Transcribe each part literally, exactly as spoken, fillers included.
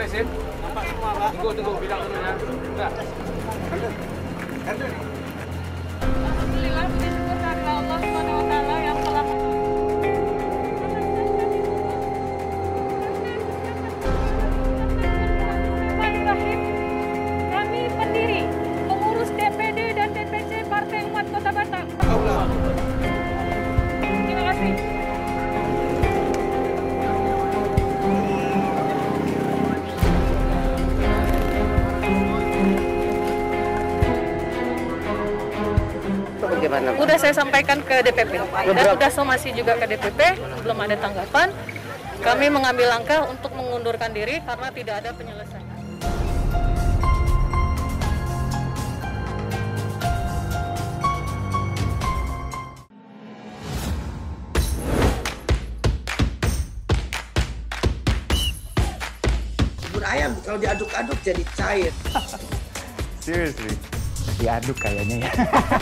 izin? Nampak semua, Pak. Tunggu, tunggu, bilang dulu ya. Enggak. Alhamdulillah, puji syukur dari Allah Subhanahu wa taala yang telah Bismillahirrahmanirrahim. Kami pendiri, pengurus D P D dan D P C Partai Umat Kota Batam. Terima kasih. Bagaimana? Udah saya sampaikan ke D P P dan sudah somasi juga ke D P P, belum ada tanggapan. Kami mengambil langkah untuk mengundurkan diri karena tidak ada penyelesaian. Bubur ayam kalau diaduk-aduk jadi cair. Seriously? Diaduk kayaknya ya.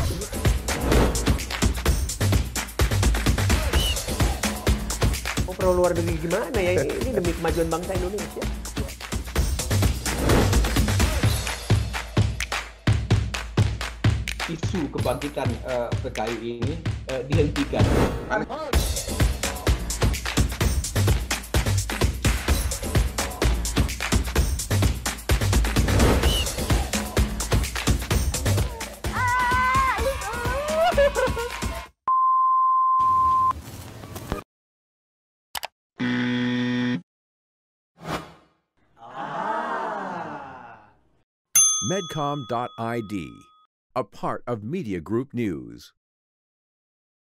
Oh, perlu luar negeri gimana ya? Ini demi kemajuan bangsa Indonesia. Isu kebangkitan uh, P K I ini uh, dihentikan. Medcom dot I D, a part of Media Group News.